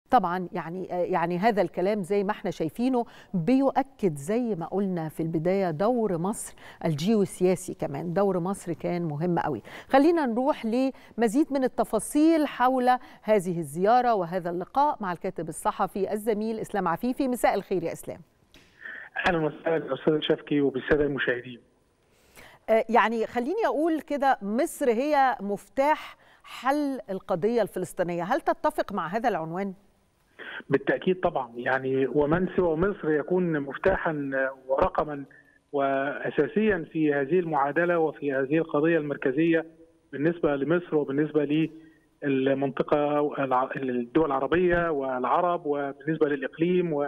طبعا يعني هذا الكلام زي ما احنا شايفينه بيؤكد زي ما قلنا في البداية دور مصر الجيوسياسي، كمان دور مصر كان مهم قوي. خلينا نروح لمزيد من التفاصيل حول هذه الزيارة وهذا اللقاء مع الكاتب الصحفي الزميل إسلام عفيفي. مساء الخير يا إسلام. اهلا وسهلا استاذ شفكي وبالساده المشاهدين. يعني خليني اقول كده، مصر هي مفتاح حل القضيه الفلسطينيه، هل تتفق مع هذا العنوان؟ بالتاكيد طبعا، يعني ومن سوى مصر يكون مفتاحا ورقما واساسيا في هذه المعادله وفي هذه القضيه المركزيه بالنسبه لمصر وبالنسبه للمنطقه الدول العربيه والعرب وبالنسبه للاقليم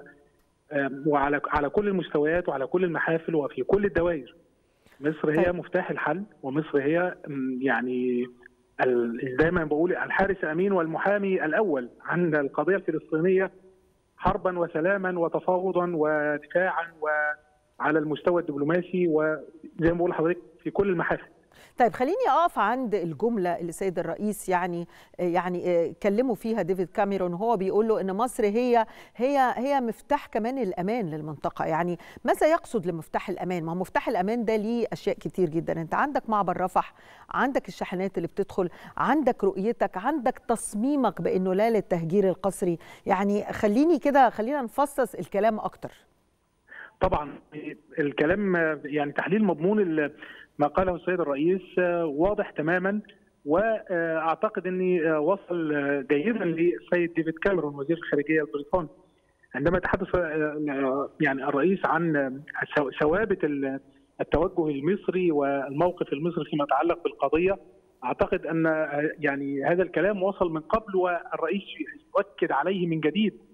وعلى كل المستويات وعلى كل المحافل وفي كل الدوائر. مصر هي مفتاح الحل، ومصر هي يعني دايما بقول الحارس الامين والمحامي الاول عن القضيه الفلسطينيه، حربا وسلاما وتفاوضا ودفاعا وعلى المستوى الدبلوماسي وزي ما بقول لحضرتك في كل المحافل. طيب خليني اقف عند الجمله اللي السيد الرئيس يعني كلموا فيها ديفيد كاميرون، هو بيقول له ان مصر هي مفتاح كمان الامان للمنطقه. يعني ماذا يقصد لمفتاح الامان؟ ما هو مفتاح الامان ده ليه اشياء كتير جدا، انت عندك معبر رفح، عندك الشاحنات اللي بتدخل، عندك رؤيتك، عندك تصميمك بانه لا للتهجير القسري. يعني خلينا نفصص الكلام اكتر. طبعا الكلام يعني تحليل مضمون ما قاله السيد الرئيس واضح تماما، واعتقد اني وصل جيدا للسيد ديفيد كاميرون وزير الخارجيه البريطاني عندما تحدث يعني الرئيس عن ثوابت التوجه المصري والموقف المصري فيما يتعلق بالقضيه. اعتقد ان يعني هذا الكلام وصل من قبل، والرئيس يؤكد عليه من جديد